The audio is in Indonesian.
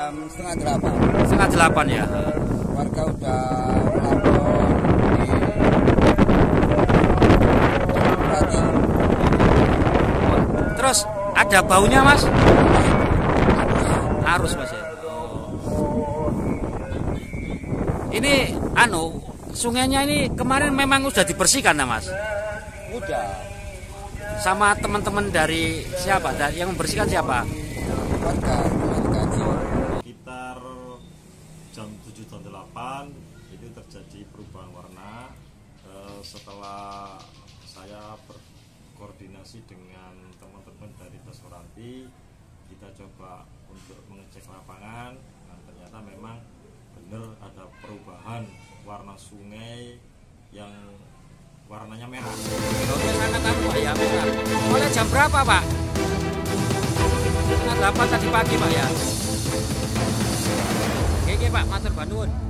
jam setengah 8. Setengah 8 ya. Warga udah melapor di Bupati. Terus ada baunya mas? Harus mas ya. Ini sungainya ini kemarin memang sudah dibersihkan nah mas? Udah. Sama teman-teman dari siapa? Yang membersihkan siapa? Warga gaji. Sekitar jam 7 jam 8 itu terjadi perubahan warna. Setelah saya berkoordinasi dengan teman-teman dari Tesoranti, kita coba untuk mengecek lapangan, dan ternyata memang benar ada perubahan warna sungai yang warnanya merah. Oke, sangat ya merah. Mulai jam berapa pak? Setengah 8 tadi pagi pak ya. Oke pak, matur banun.